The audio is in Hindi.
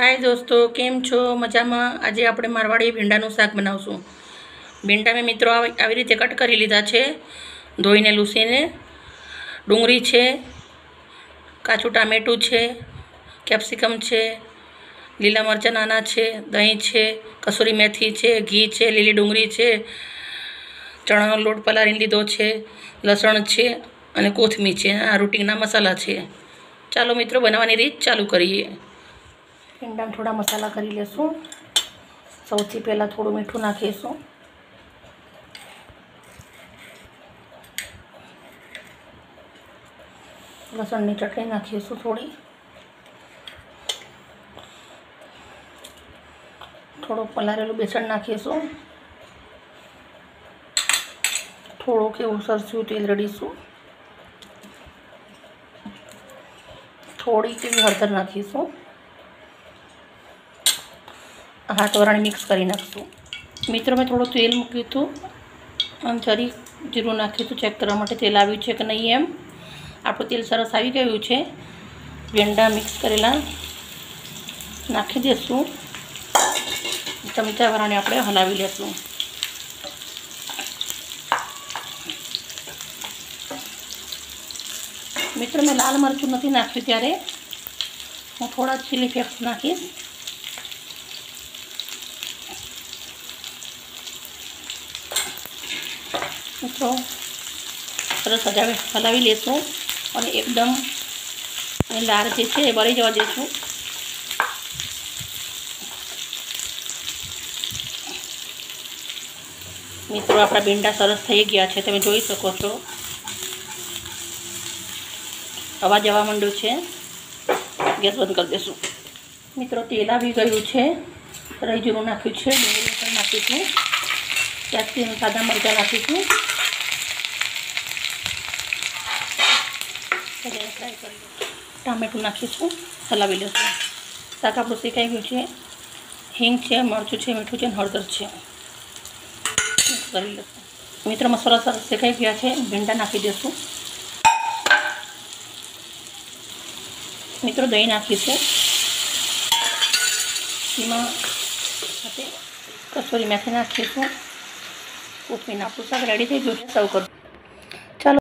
हाय दोस्तों, केम छो? मजा में। आज આપણે મારવાડી ભીંડાનું શાક બનાવશું। ભીંડા મેં મિત્રો આવી રીતે કટ કરી લીધા છે, ધોઈને લૂસીને। ડુંગળી છે, કાચું ટામેટું છે, કેપ્સિકમ છે, લીલા મરચાં નાના છે, દહીં છે, કસૂરી મેથી છે, ઘી છે, લીલી ડુંગળી છે, ચણાનો લોટ પલાળીને લીધો છે, લસણ છે અને કોથમીર છે। આ રૂટીનના મસાલા છે। ચાલો મિત્રો બનાવવાની રીત ચાલુ કરીએ। ભીંડા थोड़ा मसाला करी लेशू। सौथी पहला थोड़ू मीठू नाखीशू, लसण की चटनी नाखीशू, थोड़ी थोड़ो पलारेलू बेसन नाखीशू, थोड़ो केवू सरस्यू तेल रेड़ीशू, थोड़ी केवी हळदर नाखीशू, हाथ वराणी मिक्स कर नाखशू। मित्रों में थोड़ा तेल मूक्यु हतुं अने जरी जीरुं नाख्युं हतुं चेक करवा माटे तेल आव्युं छे के नहीं एम। आपणुं तेल सरस आवी गयुं छे। भींडा मिक्स करेला नाखी देशुं। चमचा वराणे आपणे हलावी लेशुं। मित्रों में लाल मरचुं नथी नाख्युं त्यारे हूँ थोड़ा चिली फ्लेक्स नाखीश। मित्रों सरस हलावी लेशुं और एकदम लार जे छे बळी जवा देशुं। मित्रों आपणा भींडा सरस थई गया छे, तमे जोई शको छो। अवाज आवा मांड्यो छे। गैस बंद कर देशुं। मित्रों तेल आवी गयुं छे। राई जीरुं नाख्युं छे, डુંગળી पण नाखीशुं, कैप्सिकम सादा मरचां नाखीशुं। फ्राय कर टामेटू नाखीशुं, हलावी लेशुं। शाक आपणुं शेकाई गयुं छे। हींग छे, मरचुं छे, मीठुं छे, हळदर छे। मिक्स करी लेशुं। मित्रों मसाला सरस शेकाई गया छे। भींडा नाखी देशुं। मित्रों दही नाखीशुं। एमां कसूरी मेथी नाखीशुं। कोथमीर। आपणुं शाक रेडी थई गयुं छे। सर्व कर।